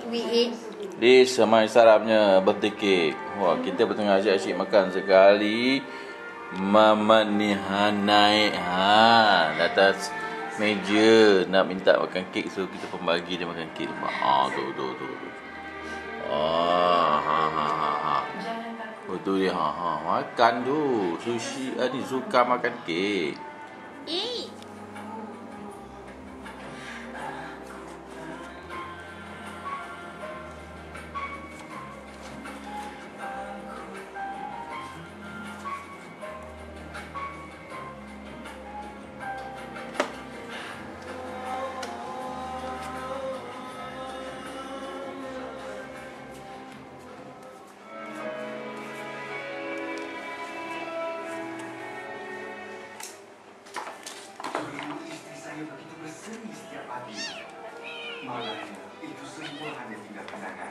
we eat. Di semai sarapnya birthday cake. Wah, kita bertengah asyik-asyik makan sekali. Mamat ni naik di atas meja nak minta makan kek, so kita pun bagi dia makan kek. Tu. Betul dia. Makan tu. Sushi ni suka makan kek. Eat. Malahnya, itu semua hanya tinggal kenangan.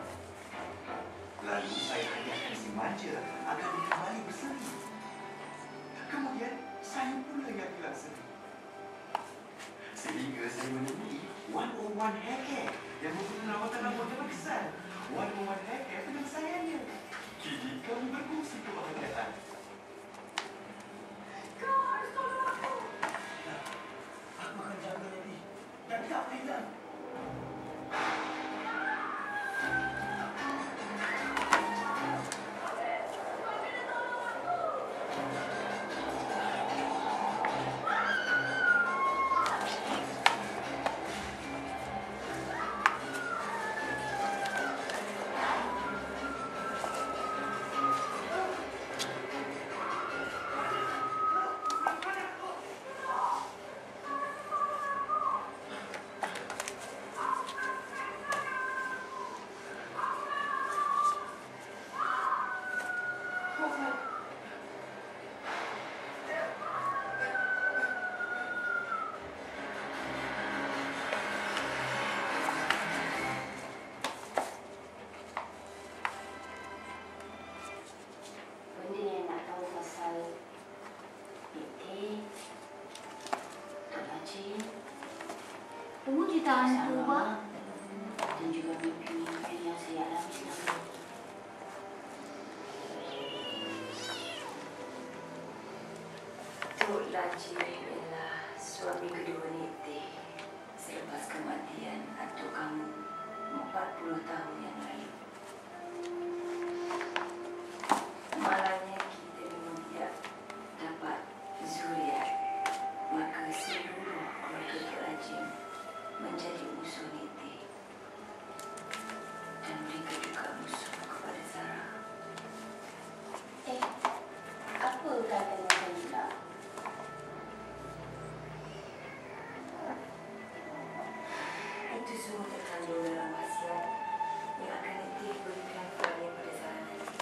Lalu saya hadiahkan si manja agar dia kembali berseri. Kemudian, saya pula yang hilang seri. Sehingga saya menemui 101 Hair Care yang mempunyai rawatan rambut yang besar. 101 Hair Care dengan sayangnya. Kini kami berkongsi kebahagiaan. Kau harus tolong aku. Aku akan jaga Nabi. Dan tak hilang. Tunggu cerita hantu, Pak. Dan juga mimpi-mimpi yang saya alami selama ini. Tok Laji ialah suami kedua Niti selepas kematian atuk kamu 40 tahun yang lalu. Malangnya kita memang tidak dapat zuriat, maka seluruh keluarga Tok Laji menjadi musuh Niti. Dan mereka juga musuh kepada Zara. Apa kata macam pula? Itu semua terkandung dalam wasiat yang akan Niti berikan kepada Zara nanti.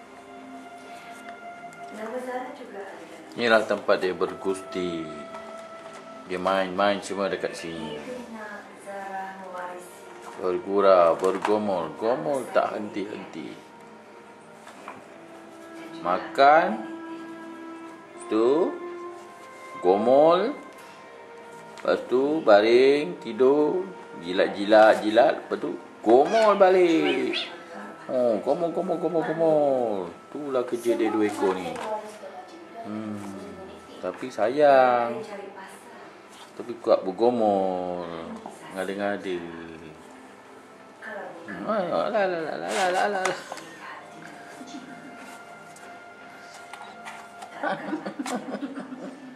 Nama Zara juga ada dalam. Inilah tempat dia bergusti. Dia main-main semua dekat sini. Zara mewarisi Bergurau, bergomol. Gomol tak henti-henti. Makan. Tu. Gomol. Lepas tu baring, tidur. Jilat. Lepas tu gomol balik. Gomol. Itulah kerja dia dua ekor ni. Tapi sayang. Tapi kuat bergomol. Ngada-ngada. Lah.